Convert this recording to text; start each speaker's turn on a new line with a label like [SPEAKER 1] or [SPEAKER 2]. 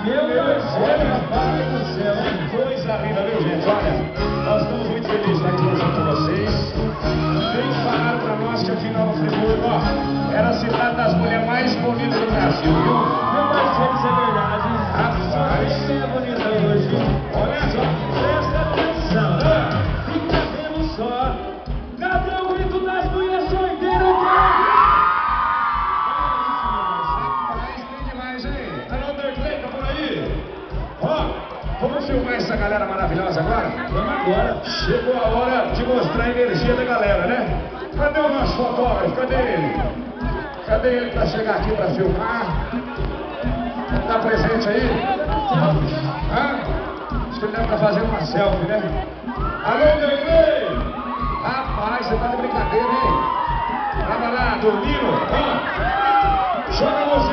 [SPEAKER 1] Meu Deus, pai do céu, coisa linda, viu, gente? Olha, nós estamos muito felizes de estar aqui junto com vocês. Vem falar pra nós que aqui em Nova Friburgo, ó, era a cidade das mulheres mais bonitas do Brasil, viu? Meu parceiro, isso é verdade. Rapaz, é bonita hoje. Olha só, presta atenção. Fica vendo só. Cadê o grito das mulheres solteiras? Vamos filmar essa galera maravilhosa agora? Vamos agora. Chegou a hora de mostrar a energia da galera, né? Cadê o nosso fotógrafo? Cadê ele? Cadê ele para chegar aqui para filmar? Tá presente aí? Hã? Acho que ele deve estar fazendo uma selfie, né? Alô, Derlei! Rapaz, você tá de brincadeira, hein? Tava lá dormindo? Ó, joga você